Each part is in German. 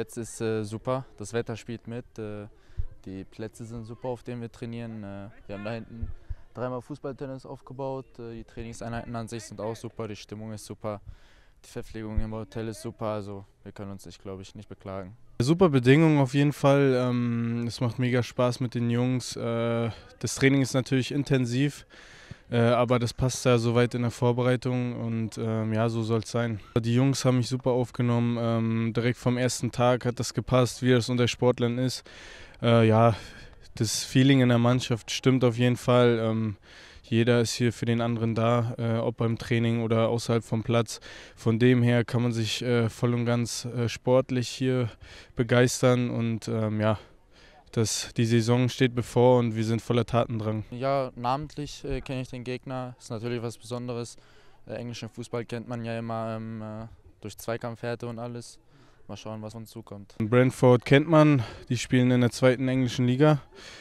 Jetzt ist super, das Wetter spielt mit, die Plätze sind super, auf denen wir trainieren. Wir haben da hinten dreimal Fußballtennis aufgebaut, die Trainingseinheiten an sich sind auch super, die Stimmung ist super, die Verpflegung im Hotel ist super, also wir können uns, glaube ich, nicht beklagen. Super Bedingungen auf jeden Fall. Es macht mega Spaß mit den Jungs. Das Training ist natürlich intensiv, aber das passt ja soweit in der Vorbereitung und ja, so soll es sein. Die Jungs haben mich super aufgenommen. Direkt vom ersten Tag hat das gepasst, wie das unter Sportlern ist. Ja, das Feeling in der Mannschaft stimmt auf jeden Fall. Jeder ist hier für den anderen da, ob beim Training oder außerhalb vom Platz. Von dem her kann man sich voll und ganz sportlich hier begeistern und ja, die Saison steht bevor und wir sind voller Tatendrang. Ja, namentlich kenne ich den Gegner, ist natürlich was Besonderes. Englischen Fußball kennt man ja immer durch Zweikampfhärte und alles. Mal schauen, was uns zukommt. Brentford kennt man, die spielen in der zweiten englischen Liga.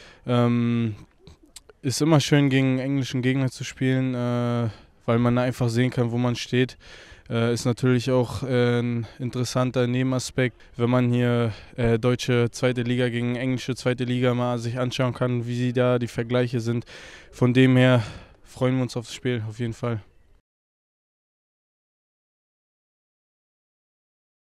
Ist immer schön, gegen einen englischen Gegner zu spielen, weil man einfach sehen kann, wo man steht. Ist natürlich auch ein interessanter Nebenaspekt, wenn man hier deutsche zweite Liga gegen englische zweite Liga mal sich anschauen kann, wie da die Vergleiche sind. Von dem her freuen wir uns aufs Spiel auf jeden Fall.